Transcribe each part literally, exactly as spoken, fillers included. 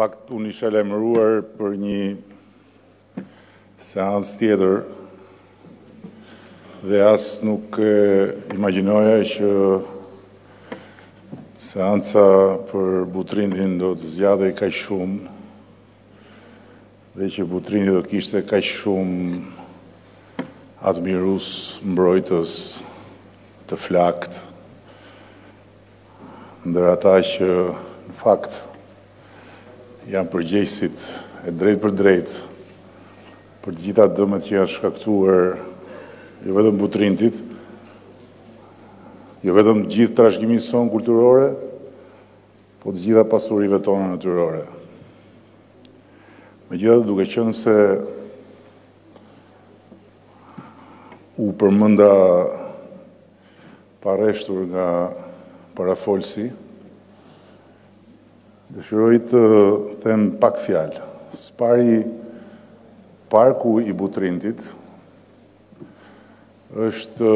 fakt, unë isha lajmëruar për një seancë tjetër dhe as nuk e imagjinoja që seanca për Butrindin do të zgjadej kaq shumë dhe që Butrindi do kishte kaq shumë admirues mbrojtës të flakt, ndër ata që në fakt janë përgjegjësit e drejt për drejt për të gjitha dëmet që janë shkaktuar jo vetëm Butrindit, jo vetëm gjithë trashëgimisë sonë kulturore, po të gjitha pasurive tona natyrore. Megjithatë, duke qenë se u përmenda pa rreshtur nga parafolsi, dëshiroj të them pak fjalë. Së pari, parku i Butrindit është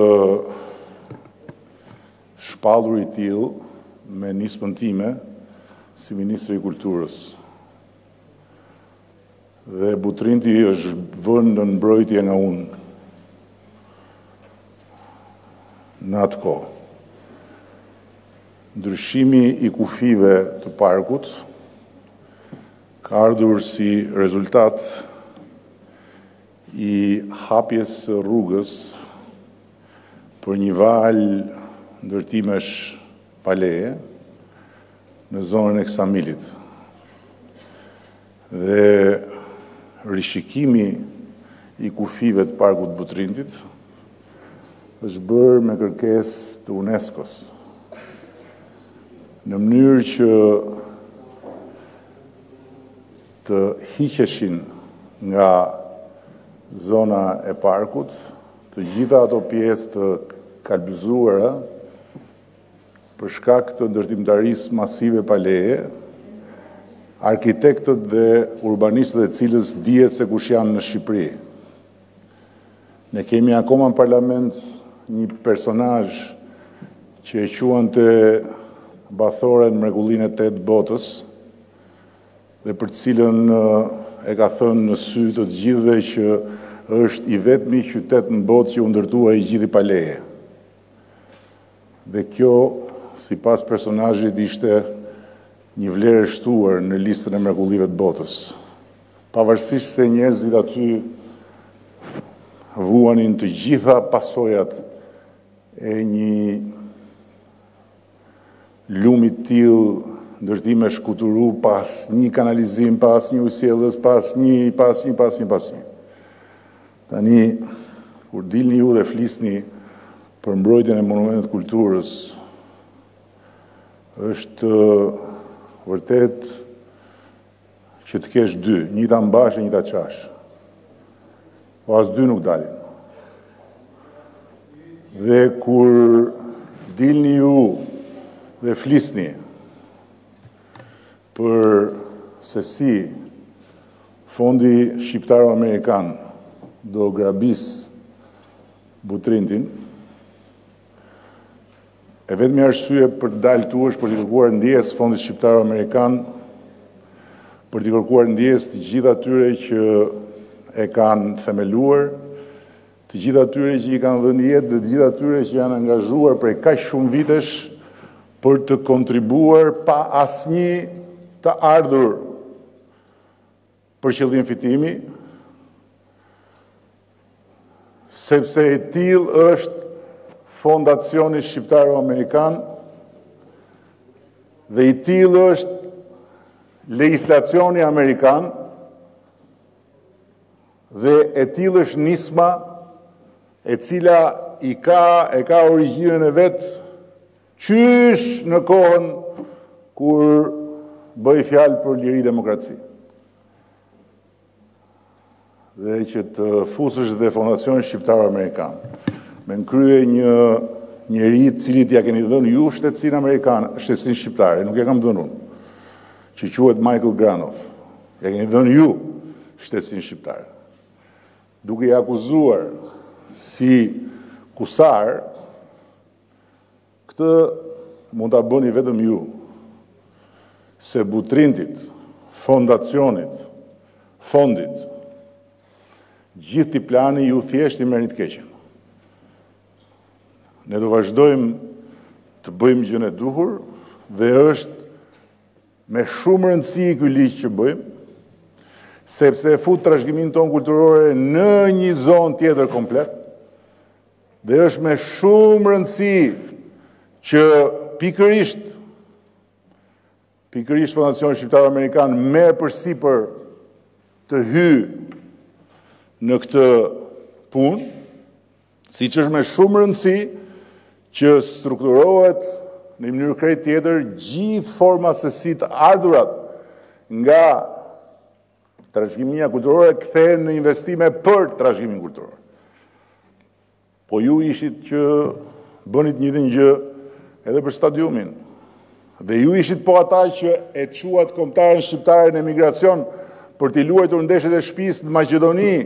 shpallur i tillë me nismën time si ministri i kulturës. Dhe Butrindi është vënë në mbrojtje nga unë në atë kohë. Ndryshimi i kufive të parkut ka ardhur si rezultat i hapjes së rrugës për një valë ndërtimesh pa leje në zonën e Ksamilit. Dhe rishikimi i kufive të parkut Butrindit është bërë me kërkesë të UNESCO-s, në mënyrë që të hiqeshin nga zona e parkut të gjitha ato pjesë të kalbizuara për shkak të ndërtimtarisë masive pa leje, arkitektët dhe urbanistët e cilës dihet se kush janë në Shqipëri. Ne kemi akoma në parlament një personazh që e quante bathoren mrekullinë e tetë botës dhe për cilën e ka thënë në sy të të gjithëve që është i vetmi qytet në botë që u ndërtua i gjithi pa leje. Dhe kjo, sipas personazhit, ishte një vlerë e shtuar në listën e mrekullive të botës. Pavarësisht se njerëzit aty vuanin të gjitha pasojat e një lumi të tillë, ndërtime shkuturu, pas një kanalizim, pas një ujësjellës, pas një, pas një, pas një, pas një. Tani, kur dilni ju dhe flisni për mbrojtjen e monumentet kulturës, është vërtet që të kesh dy, një ta mbash e një ta qash. Po as dy nuk dalin. Dhe kur dilni ju dhe flisni për se si Fondi Shqiptaro-Amerikan do grabis Butrindin, e vetmi arsye për të dalë tu është për të kërkuar ndjes Fondit Shqiptaro-Amerikan, për të kërkuar ndjes të gjithë atyre që e kanë themeluar, të gjithë atyre që i kanë dhënë jetë dhe të gjithë atyre që janë angazhuar prej kaq shumë vitesh për të kontribuar pa asnjë të ardhur për qëllim fitimi, sepse e tillë është Fondacioni Shqiptaro-Amerikan dhe i tillë është legjislacioni amerikan dhe e tillë është nisma e cila i ka e ka origjinën e vet qysh në kohën kur bëj fjalë për liri demokraci. Dhe që të fusësh dhe Fondacioni Shqiptaro-Amerikan me nëkrye një njeri cilit ja keni dhënë ju shtetësinë amerikane, shtetësinë shqiptare, nuk ja kam dhënë unë, që quhet Michael Granov. Ja keni dhënë ju shtetësinë shqiptare. Duke i akuzuar si kusar, këtë mund ta bëni vetëm ju, se Butrindit, fondacionit, fondit, gjithë ti plani ju thjesht i merrni të keqen. Ne do vazhdojmë të bëjmë gjën e duhur dhe është me shumë rëndësi ky ligj që bëjmë, sepse e fut trashëgiminë tonë kulturore në një zonë tjetër komplet, dhe është me shumë rëndësi që pikërisht pikërisht Fondacioni Shqiptar Amerikan merr përsipër të hyjë në këtë punë, siç është me shumë rëndësi që strukturohet në mënyrë krejt tjetër gjithë forma se si të ardhurat nga trashëgimia kulturore kthehen në investime për trashëgimin kulturor. Po ju ishit që bënit një dhe një gjë edhe për stadiumin. Dhe ju ishit po ata që e quat kombëtarën shqiptare në emigracion për t'i luajtur ndeshjet e shtëpisë në Maqedoni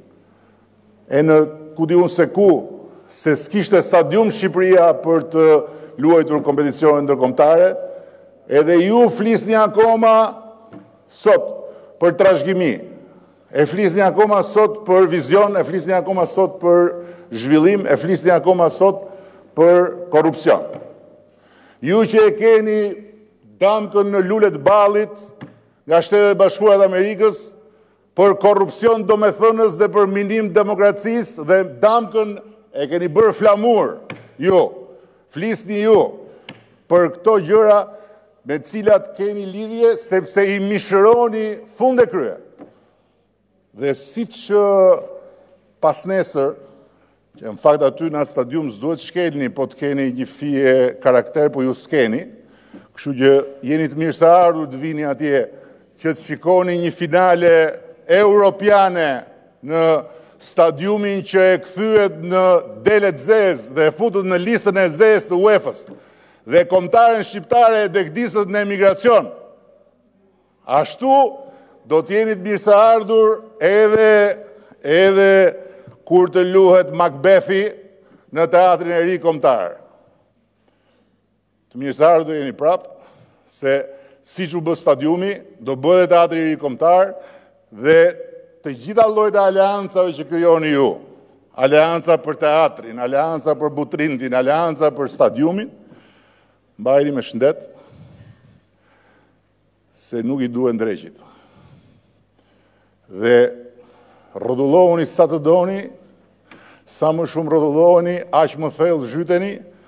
e në ku di unë se ku, se s'kishte stadium Shqipëria për të luajtur kompeticione ndërkombëtare, edhe ju flisni akoma sot për trashëgimi, e flisni akoma sot për vizion, e flisni akoma sot për zhvillim, e flisni akoma sot për korrupsion. Ju që e keni damkën në lulet ballit nga Shtetet e Bashkuara të Amerikës për korrupsion domethënës dhe për minim demokracisë dhe damkën e keni bërë flamur, ju, flisni ju për këto gjëra me cilat keni lidhje sepse i mishëroni fund e krye. Dhe siç pas nesër, që në fakt aty në stadium s'duhet shkelni, po të keni një fije karakter, po ju s'keni, kështu që jeni të mirë se ardhur të vini atje që të shikoni një finale europiane në stadiumin që e kthyet në delet zezë dhe e futët në listën e zezë të UEFA-s dhe kombëtaren shqiptare e degdisët në emigracion. Ashtu do të jeni të mirë se ardhur edhe edhe kur të luhet Macbethi në teatrin e ri kombëtar. Të mirë se ardhur jeni prap, se siç u bë stadiumi, do bëhet teatri i ri kombëtar dhe të gjitha llojet e aleancave që krijoni ju, aleanca për teatrin, aleanca për Butrindin, aleanca për stadiumin, mbajeni me shëndet, se nuk i duhen dreqit. Dhe rrotullohuni sa të doni, sa më shumë rrotullohuni, aq më thellë zhyteni,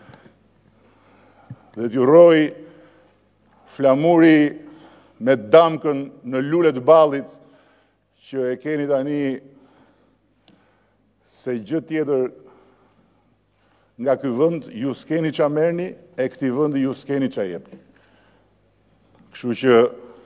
dhe t'ju rroj flamuri me damkën në lulet ballit që e keni tani se gjë tjetër nga ky vend ju s'keni qa merrni e këtij vendi ju s'keni qa jepni. Kështu që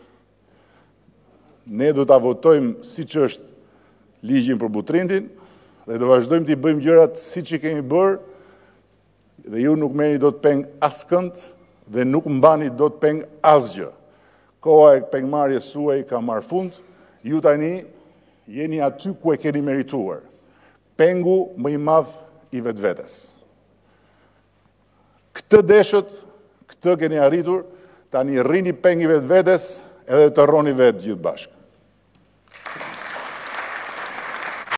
ne do ta votojmë siç është ligjin për Butrindin dhe do vazhdojmë t'i bëjmë gjërat siç i kemi bërë dhe ju nuk merrni dot peng askënd dhe nuk mbani dot peng asgjë. Koha e pengmarrjes suaj ka marrë fund, ju tani jeni aty ku e keni merituar. Pengu më i madh i vetvetes. Këtë deshët, këtë keni arritur, tani rrini pengi vetvetes edhe të rroni vetë gjithë bashkë.